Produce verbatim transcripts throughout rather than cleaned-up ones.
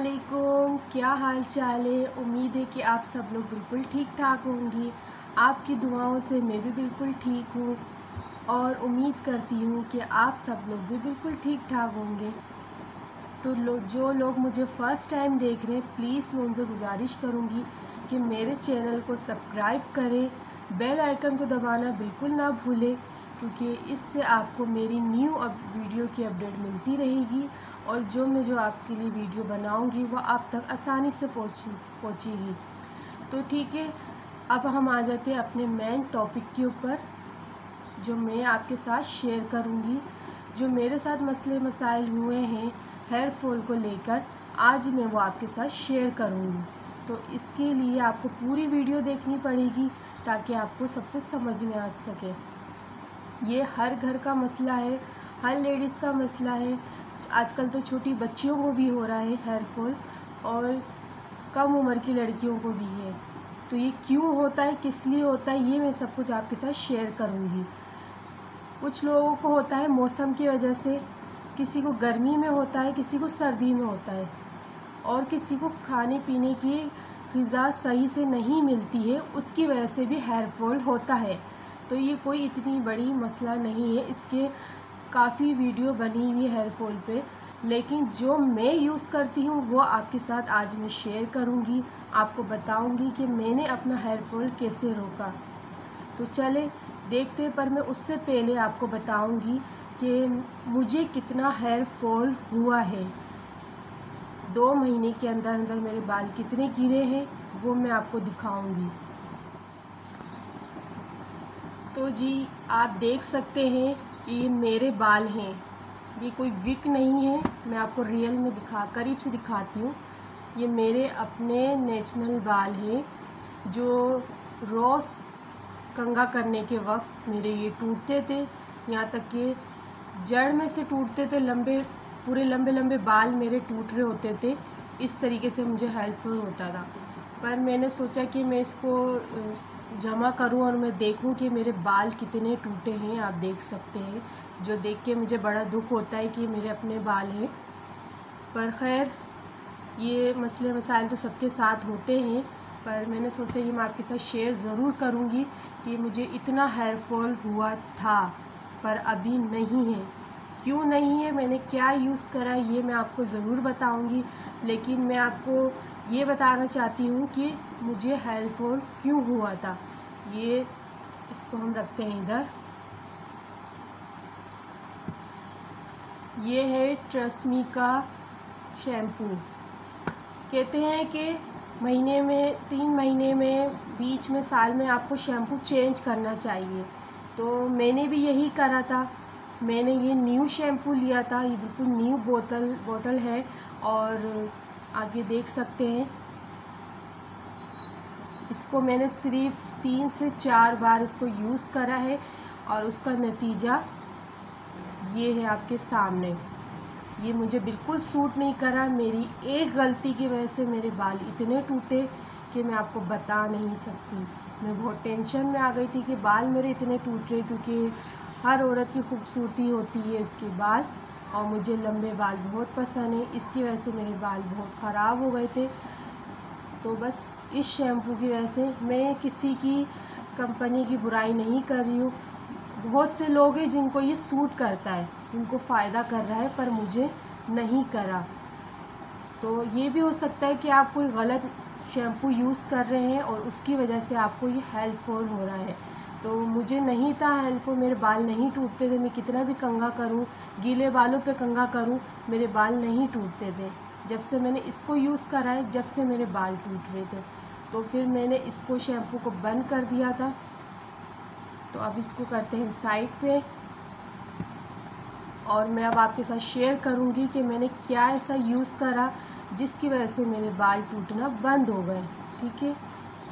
अस्सलामुअलैकुम, क्या हाल चाल है। उम्मीद है कि आप सब लोग बिल्कुल ठीक ठाक होंगी। आपकी दुआओं से मैं भी बिल्कुल ठीक हूँ और उम्मीद करती हूँ कि आप सब लोग भी बिल्कुल ठीक ठाक होंगे। तो लो जो लोग मुझे फ़र्स्ट टाइम देख रहे हैं, प्लीज़ मैं उनसे गुजारिश करूँगी कि मेरे चैनल को सब्सक्राइब करें, बेल आइकन को दबाना बिल्कुल ना भूलें, क्योंकि इससे आपको मेरी न्यू अब वीडियो की अपडेट मिलती रहेगी और जो मैं जो आपके लिए वीडियो बनाऊंगी वो आप तक आसानी से पहुँच पहुँचेगी। तो ठीक है, अब हम आ जाते हैं अपने मेन टॉपिक के ऊपर, जो मैं आपके साथ शेयर करूंगी। जो मेरे साथ मसले मसाइल हुए हैं हेयर फॉल को लेकर, आज मैं वो आपके साथ शेयर करूंगी। तो इसके लिए आपको पूरी वीडियो देखनी पड़ेगी ताकि आपको सब कुछ समझ में आ सके। ये हर घर का मसला है, हर लेडीज़ का मसला है। आजकल तो छोटी बच्चियों को भी हो रहा है हेयर फॉल और कम उम्र की लड़कियों को भी है। तो ये क्यों होता है, किस लिए होता है, ये मैं सब कुछ आपके साथ शेयर करूँगी। कुछ लोगों को होता है मौसम की वजह से, किसी को गर्मी में होता है, किसी को सर्दी में होता है, और किसी को खाने पीने की ग़िज़ा सही से नहीं मिलती है, उसकी वजह से भी हेयर फॉल होता है। तो ये कोई इतनी बड़ी मसला नहीं है, इसके काफ़ी वीडियो बनी हुई है हेयर फॉल पे, लेकिन जो मैं यूज़ करती हूँ वो आपके साथ आज मैं शेयर करूँगी। आपको बताऊँगी कि मैंने अपना हेयर फॉल कैसे रोका। तो चले देखते हैं, पर मैं उससे पहले आपको बताऊँगी कि मुझे कितना हेयर फॉल हुआ है। दो महीने के अंदर अंदर मेरे बाल कितने गिरे हैं वो मैं आपको दिखाऊँगी। तो जी आप देख सकते हैं कि ये मेरे बाल हैं, ये कोई विक नहीं है। मैं आपको रियल में दिखा करीब से दिखाती हूँ। ये मेरे अपने नेचुरल बाल हैं, जो रोज़ कंघा करने के वक्त मेरे ये टूटते थे, यहाँ तक कि जड़ में से टूटते थे। लंबे पूरे लंबे लंबे बाल मेरे टूट रहे होते थे। इस तरीके से मुझे हेयर फॉल होता था। पर मैंने सोचा कि मैं इसको जमा करूं और मैं देखूं कि मेरे बाल कितने टूटे हैं। आप देख सकते हैं, जो देख के मुझे बड़ा दुख होता है कि मेरे अपने बाल हैं। पर खैर, ये मसले मसाइल तो सबके साथ होते हैं, पर मैंने सोचा ये मैं आपके साथ शेयर ज़रूर करूंगी कि मुझे इतना हेयर फॉल हुआ था पर अभी नहीं है। क्यों नहीं है, मैंने क्या यूज़ करा, ये मैं आपको ज़रूर बताऊंगी। लेकिन मैं आपको ये बताना चाहती हूँ कि मुझे हेयर फॉल क्यों हुआ था। ये इसको हम रखते हैं इधर। ये है ट्रेस्मी का शैम्पू। कहते हैं कि महीने में तीन महीने में बीच में साल में आपको शैम्पू चेंज करना चाहिए। तो मैंने भी यही करा था। मैंने ये न्यू शैम्पू लिया था, ये बिल्कुल न्यू बोतल बोतल है और आगे देख सकते हैं। इसको मैंने सिर्फ तीन से चार बार इसको यूज़ करा है और उसका नतीजा ये है आपके सामने। ये मुझे बिल्कुल सूट नहीं करा। मेरी एक गलती की वजह से मेरे बाल इतने टूटे कि मैं आपको बता नहीं सकती। मैं बहुत टेंशन में आ गई थी कि बाल मेरे इतने टूट रहे, क्योंकि हर औरत की खूबसूरती होती है इसके बाल, और मुझे लंबे बाल बहुत पसंद है। इसकी वजह से मेरे बाल बहुत ख़राब हो गए थे। तो बस इस शैम्पू की वजह से, मैं किसी की कंपनी की बुराई नहीं कर रही हूँ। बहुत से लोग हैं जिनको ये सूट करता है, उनको फ़ायदा कर रहा है, पर मुझे नहीं करा। तो ये भी हो सकता है कि आप कोई गलत शैम्पू यूज़ कर रहे हैं और उसकी वजह से आपको ये हेयर फॉल हो रहा है। तो मुझे नहीं था हेयर फॉल, मेरे बाल नहीं टूटते थे। मैं कितना भी कंघा करूं, गीले बालों पे कंघा करूं, मेरे बाल नहीं टूटते थे। जब से मैंने इसको यूज़ करा है, जब से मेरे बाल टूट रहे थे, तो फिर मैंने इसको शैम्पू को बंद कर दिया था। तो अब इसको करते हैं साइड पे, और मैं अब आपके साथ शेयर करूंगी कि मैंने क्या ऐसा यूज़ करा जिसकी वजह से मेरे बाल टूटना बंद हो गए। ठीक है,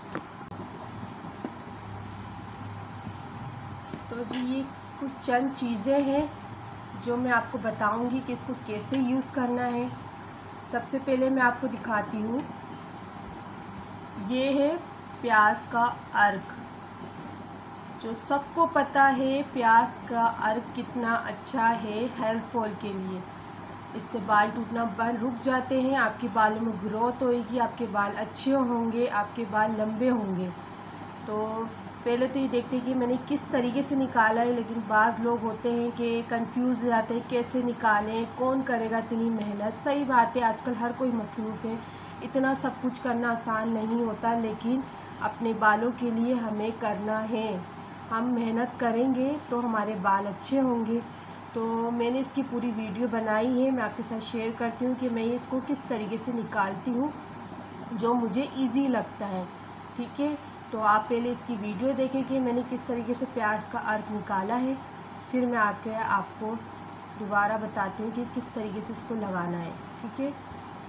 तो जी ये कुछ चंद चीज़ें हैं जो मैं आपको बताऊंगी कि इसको कैसे यूज़ करना है। सबसे पहले मैं आपको दिखाती हूँ, ये है प्याज का अर्क। जो सबको पता है प्याज का अर्क कितना अच्छा है हेयर फॉल के लिए। इससे बाल टूटना बंद रुक जाते हैं, आपके बालों में ग्रोथ होएगी, आपके बाल अच्छे होंगे, आपके बाल लंबे होंगे। तो पहले तो ये देखते हैं कि मैंने किस तरीके से निकाला है, लेकिन बाज़ लोग होते हैं कि कंफ्यूज हो जाते हैं कैसे निकालें, कौन करेगा इतनी मेहनत। सही बात है, आजकल हर कोई मसरूफ़ है, इतना सब कुछ करना आसान नहीं होता, लेकिन अपने बालों के लिए हमें करना है। हम मेहनत करेंगे तो हमारे बाल अच्छे होंगे। तो मैंने इसकी पूरी वीडियो बनाई है, मैं आपके साथ शेयर करती हूँ कि मैं इसको किस तरीके से निकालती हूँ जो मुझे ईज़ी लगता है। ठीक है, तो आप पहले इसकी वीडियो देखें कि मैंने किस तरीके से प्याज का अर्क निकाला है, फिर मैं आके आपको दोबारा बताती हूँ कि किस तरीके से इसको लगाना है। ठीक है,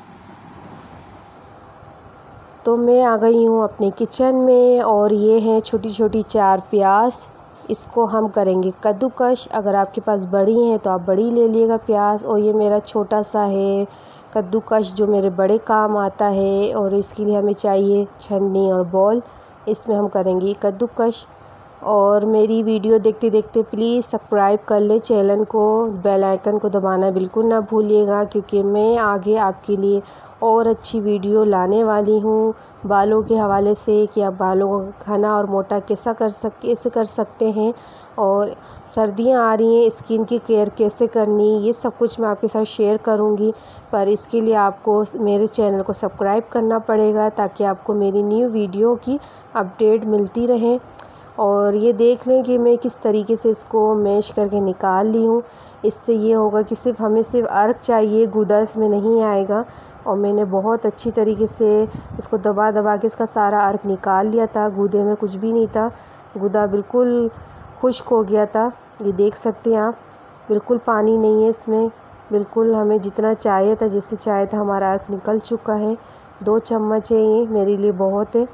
तो मैं आ गई हूँ अपने किचन में और ये हैं छोटी छोटी चार प्याज। इसको हम करेंगे कद्दूकश। अगर आपके पास बड़ी हैं तो आप बड़ी ले लीजिएगा प्याज, और ये मेरा छोटा सा है कद्दूकश जो मेरे बड़े काम आता है। और इसके लिए हमें चाहिए छन्नी और बॉल, इसमें हम करेंगे कद्दूकश। और मेरी वीडियो देखते देखते प्लीज़ सब्सक्राइब कर ले चैनल को, बेल आइकन को दबाना बिल्कुल ना भूलिएगा, क्योंकि मैं आगे आपके लिए और अच्छी वीडियो लाने वाली हूँ बालों के हवाले से, कि आप बालों को घना और मोटा कैसा कर सक कैसे कर सकते हैं, और सर्दियाँ आ रही हैं स्किन की केयर कैसे करनी, ये सब कुछ मैं आपके साथ शेयर करूँगी। पर इसके लिए आपको मेरे चैनल को सब्सक्राइब करना पड़ेगा, ताकि आपको मेरी न्यू वीडियो की अपडेट मिलती रहे। और ये देख लें कि मैं किस तरीके से इसको मैश करके निकाल ली हूँ। इससे ये होगा कि सिर्फ हमें सिर्फ अर्क चाहिए, गूदा इसमें नहीं आएगा। और मैंने बहुत अच्छी तरीके से इसको दबा दबा के इसका सारा अर्क निकाल लिया था, गूदे में कुछ भी नहीं था, गूदा बिल्कुल खुश्क हो गया था। ये देख सकते हैं आप, बिल्कुल पानी नहीं है इसमें, बिल्कुल हमें जितना चाहिए था, जिससे चाहिए था हमारा अर्क निकल चुका है। दो चम्मच है, ये मेरे लिए बहुत है।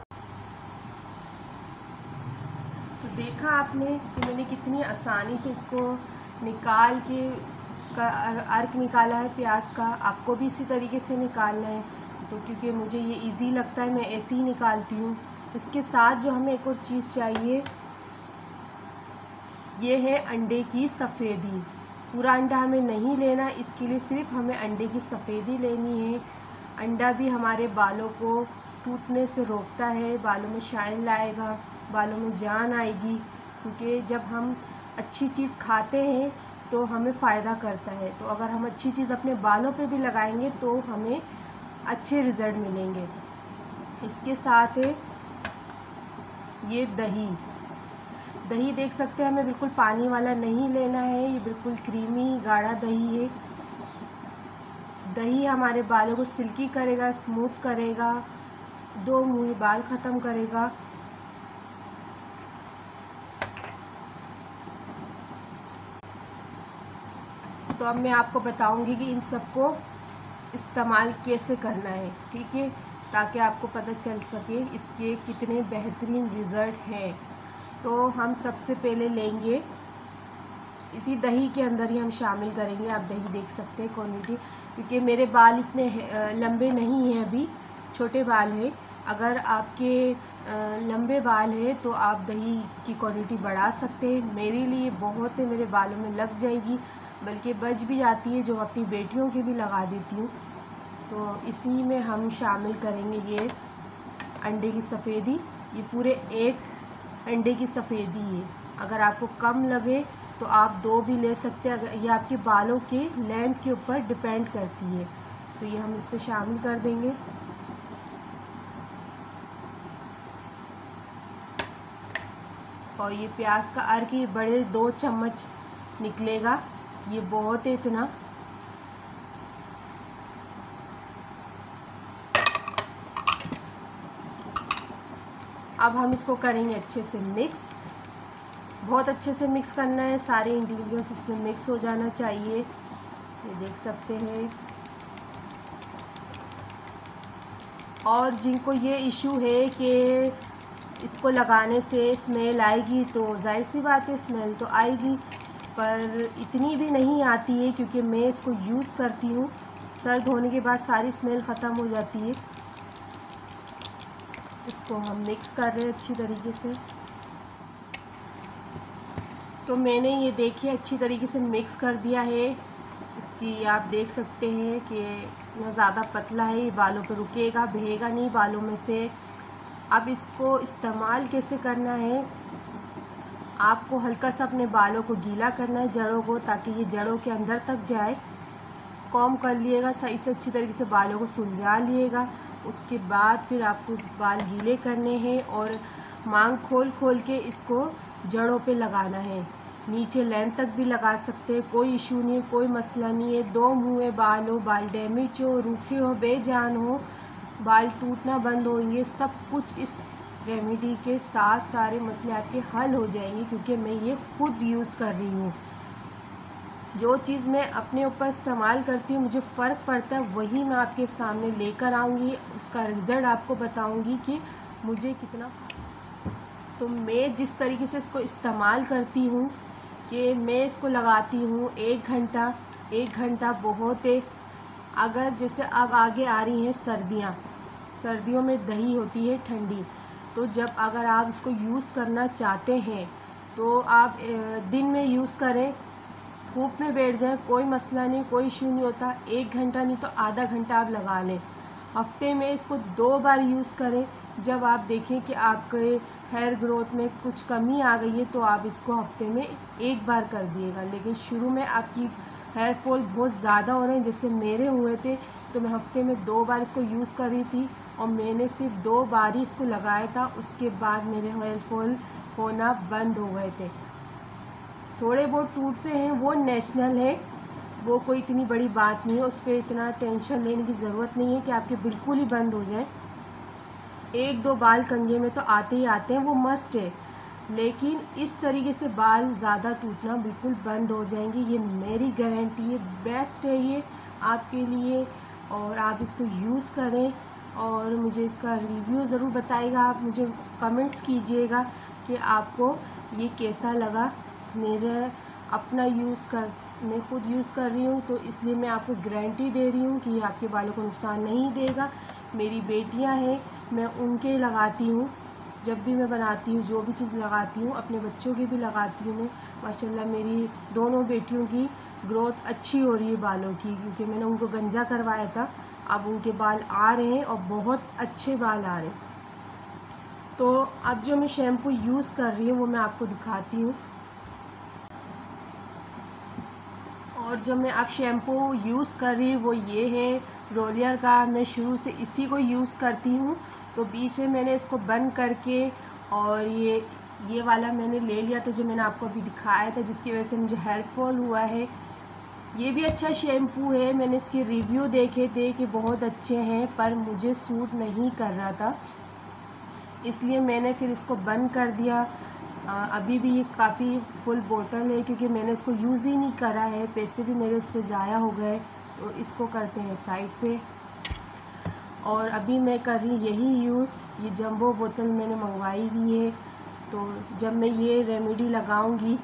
तो देखा आपने कि मैंने कितनी आसानी से इसको निकाल के इसका अर्क निकाला है प्याज का। आपको भी इसी तरीके से निकालना है, तो क्योंकि मुझे ये इजी लगता है मैं ऐसे ही निकालती हूँ। इसके साथ जो हमें एक और चीज़ चाहिए, ये है अंडे की सफ़ेदी। पूरा अंडा हमें नहीं लेना, इसके लिए सिर्फ हमें अंडे की सफ़ेदी लेनी है। अंडा भी हमारे बालों को टूटने से रोकता है, बालों में शाइन लाएगा, बालों में जान आएगी, क्योंकि जब हम अच्छी चीज़ खाते हैं तो हमें फ़ायदा करता है। तो अगर हम अच्छी चीज़ अपने बालों पे भी लगाएंगे तो हमें अच्छे रिज़ल्ट मिलेंगे। इसके साथ है ये दही। दही देख सकते हैं, हमें बिल्कुल पानी वाला नहीं लेना है, ये बिल्कुल क्रीमी गाढ़ा दही है। दही हमारे बालों को सिल्की करेगा, स्मूथ करेगा, दो मुँहे बाल ख़त्म करेगा। तो अब मैं आपको बताऊंगी कि इन सबको इस्तेमाल कैसे करना है। ठीक है, ताकि आपको पता चल सके इसके कितने बेहतरीन रिज़ल्ट हैं। तो हम सबसे पहले लेंगे, इसी दही के अंदर ही हम शामिल करेंगे। आप दही देख सकते हैं क्वांटिटी, क्योंकि मेरे बाल इतने लंबे नहीं हैं, अभी छोटे बाल हैं। अगर आपके लंबे बाल हैं तो आप दही की क्वांटिटी बढ़ा सकते हैं। मेरे लिए बहुत है, मेरे बालों में लग जाएगी, बल्कि बच भी जाती है, जो अपनी बेटियों के भी लगा देती हूँ। तो इसी में हम शामिल करेंगे ये अंडे की सफ़ेदी। ये पूरे एक अंडे की सफ़ेदी है। अगर आपको कम लगे तो आप दो भी ले सकते हैं, अगर ये आपके बालों के लेंथ के ऊपर डिपेंड करती है। तो ये हम इसमें शामिल कर देंगे। और ये प्याज का अर्क ये बड़े दो चम्मच निकलेगा, ये बहुत है इतना। अब हम इसको करेंगे अच्छे से मिक्स, बहुत अच्छे से मिक्स करना है, सारे इंग्रेडिएंट्स इसमें मिक्स हो जाना चाहिए। ये देख सकते हैं। और जिनको ये इशू है कि इसको लगाने से स्मेल आएगी, तो जाहिर सी बात है स्मेल तो आएगी, पर इतनी भी नहीं आती है, क्योंकि मैं इसको यूज़ करती हूँ। सर्द होने के बाद सारी स्मेल ख़त्म हो जाती है। इसको हम मिक्स कर रहे हैं अच्छी तरीके से। तो मैंने ये देखिए अच्छी तरीके से मिक्स कर दिया है। इस इसकी आप देख सकते हैं कि ना ज़्यादा पतला है, ये बालों पर रुकेगा, बहेगा नहीं बालों में से। अब इसको इस्तेमाल कैसे करना है, आपको हल्का सा अपने बालों को गीला करना है, जड़ों को, ताकि ये जड़ों के अंदर तक जाए। कॉम्ब कर लिएगा सही से, अच्छी तरीके से बालों को सुलझा लिएगा। उसके बाद फिर आपको बाल गीले करने हैं और मांग खोल खोल के इसको जड़ों पे लगाना है। नीचे लेंथ तक भी लगा सकते हैं, कोई इशू नहीं है, कोई मसला नहीं है। दो मुँहे बाल हो, बाल डैमेज हो, रूखे हो, बेजान हो, बाल टूटना बंद होंगे, सब कुछ इस रेमेडी के साथ सारे मसले आपके हल हो जाएंगे, क्योंकि मैं ये खुद यूज़ कर रही हूँ। जो चीज़ मैं अपने ऊपर इस्तेमाल करती हूँ, मुझे फ़र्क पड़ता है, वही मैं आपके सामने लेकर आऊँगी, उसका रिज़ल्ट आपको बताऊँगी कि मुझे कितना। तो मैं जिस तरीके से इसको इस्तेमाल करती हूँ कि मैं इसको लगाती हूँ एक घंटा, एक घंटा बहुत है। अगर जैसे अब आगे आ रही हैं सर्दियाँ, सर्दियों में दही होती है ठंडी, तो जब अगर आप इसको यूज़ करना चाहते हैं तो आप दिन में यूज़ करें, धूप में बैठ जाएं, कोई मसला नहीं, कोई इशू नहीं होता। एक घंटा नहीं तो आधा घंटा आप लगा लें। हफ्ते में इसको दो बार यूज़ करें। जब आप देखें कि आपके हेयर ग्रोथ में कुछ कमी आ गई है तो आप इसको हफ्ते में एक बार कर दिएगा। लेकिन शुरू में आपकी हेयर फॉल बहुत ज़्यादा हो रहे हैं, जैसे मेरे हुए थे, तो मैं हफ्ते में दो बार इसको यूज़ कर रही थी और मैंने सिर्फ दो बार ही इसको लगाया था। उसके बाद मेरे हेयर फॉल होना बंद हो गए थे। थोड़े बहुत टूटते हैं, वो नेचुरल है, वो कोई इतनी बड़ी बात नहीं है, उस पर इतना टेंशन लेने की ज़रूरत नहीं है कि आपके बिल्कुल ही बंद हो जाए। एक दो बाल कंघे में तो आते ही आते हैं, वो मस्ट है, लेकिन इस तरीके से बाल ज़्यादा टूटना बिल्कुल बंद हो जाएंगे, ये मेरी गारंटी है। बेस्ट है ये आपके लिए, और आप इसको यूज़ करें और मुझे इसका रिव्यू ज़रूर बताइएगा। आप मुझे कमेंट्स कीजिएगा कि आपको ये कैसा लगा। मेरे अपना यूज़ कर मैं खुद यूज़ कर रही हूँ, तो इसलिए मैं आपको गारंटी दे रही हूँ कि ये आपके बालों को नुकसान नहीं देगा। मेरी बेटियाँ हैं, मैं उनके लगाती हूँ, जब भी मैं बनाती हूँ, जो भी चीज़ लगाती हूँ, अपने बच्चों की भी लगाती हूँ मैं। माशाल्लाह मेरी दोनों बेटियों की ग्रोथ अच्छी हो रही है बालों की, क्योंकि मैंने उनको गंजा करवाया था। अब उनके बाल आ रहे हैं और बहुत अच्छे बाल आ रहे हैं। तो अब जो मैं शैम्पू यूज़ कर रही हूँ वो मैं आपको दिखाती हूँ। और जो मैं अब शैम्पू यूज़ कर रही हूँ वो ये है रोलियर का। मैं शुरू से इसी को यूज़ करती हूँ, तो बीच में मैंने इसको बंद करके और ये ये वाला मैंने ले लिया था, जो मैंने आपको अभी दिखाया था, जिसकी वजह से मुझे हेयर फॉल हुआ है। ये भी अच्छा शैम्पू है, मैंने इसके रिव्यू देखे थे कि बहुत अच्छे हैं, पर मुझे सूट नहीं कर रहा था, इसलिए मैंने फिर इसको बंद कर दिया। आ, अभी भी ये काफ़ी फुल बोतल है, क्योंकि मैंने इसको यूज़ ही नहीं करा है, पैसे भी मेरे इस पर ज़ाया हो गए। तो इसको करते हैं साइड पे। और अभी मैं कर रही यही यूज़, ये जंबो बोतल मैंने मंगवाई भी है। तो जब मैं ये रेमेडी लगाऊंगी,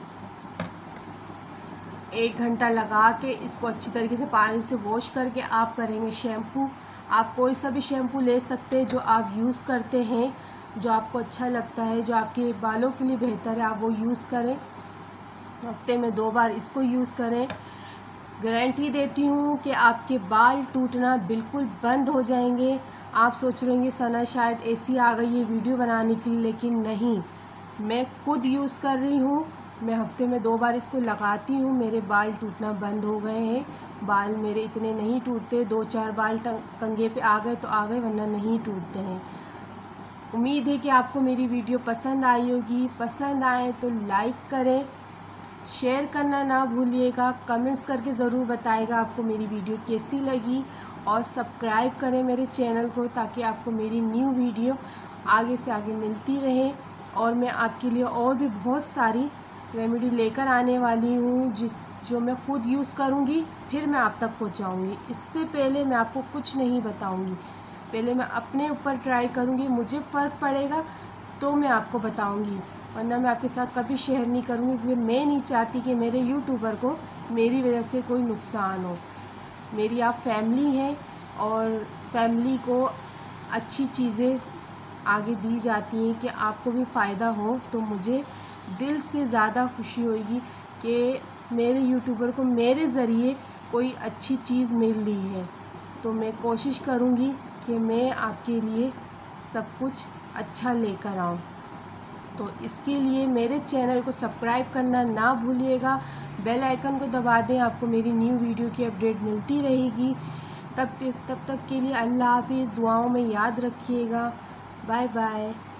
एक घंटा लगा के इसको अच्छी तरीके से पानी से वॉश करके आप करेंगे शैम्पू। आप कोई सा भी शैम्पू ले सकते हैं जो आप यूज़ करते हैं, जो आपको अच्छा लगता है, जो आपके बालों के लिए बेहतर है, आप वो यूज़ करें। हफ्ते में दो बार इसको यूज़ करें। गारंटी देती हूँ कि आपके बाल टूटना बिल्कुल बंद हो जाएंगे। आप सोच रहे होंगे सना शायद ऐसी आ गई है वीडियो बनाने के लिए, लेकिन नहीं, मैं खुद यूज़ कर रही हूँ। मैं हफ्ते में दो बार इसको लगाती हूँ, मेरे बाल टूटना बंद हो गए हैं। बाल मेरे इतने नहीं टूटते, दो चार बाल कंघे पे आ गए तो आ गए, वरना नहीं टूटते हैं। उम्मीद है कि आपको मेरी वीडियो पसंद आई होगी। पसंद आए तो लाइक करें, शेयर करना ना भूलिएगा, कमेंट्स करके ज़रूर बताइएगा आपको मेरी वीडियो कैसी लगी, और सब्सक्राइब करें मेरे चैनल को, ताकि आपको मेरी न्यू वीडियो आगे से आगे मिलती रहे। और मैं आपके लिए और भी बहुत सारी रेमेडी लेकर आने वाली हूँ, जिस जो मैं खुद यूज़ करूँगी, फिर मैं आप तक पहुँचाऊँगी। इससे पहले मैं आपको कुछ नहीं बताऊँगी, पहले मैं अपने ऊपर ट्राई करूँगी, मुझे फ़र्क पड़ेगा तो मैं आपको बताऊँगी, वरना मैं आपके साथ कभी शेयर नहीं करूँगी, क्योंकि मैं नहीं चाहती कि मेरे यूट्यूबर को मेरी वजह से कोई नुकसान हो। मेरी आप फैमिली हैं, और फैमिली को अच्छी चीज़ें आगे दी जाती हैं कि आपको भी फ़ायदा हो। तो मुझे दिल से ज़्यादा खुशी होगी कि मेरे यूट्यूबर को मेरे ज़रिए कोई अच्छी चीज़ मिल रही है, तो मैं कोशिश करूँगी कि मैं आपके लिए सब कुछ अच्छा लेकर आऊँ। तो इसके लिए मेरे चैनल को सब्सक्राइब करना ना भूलिएगा, बेल आइकन को दबा दें, आपको मेरी न्यू वीडियो की अपडेट मिलती रहेगी। तब तक तब तक के लिए अल्लाह हाफिज़, दुआओं में याद रखिएगा। Bye bye.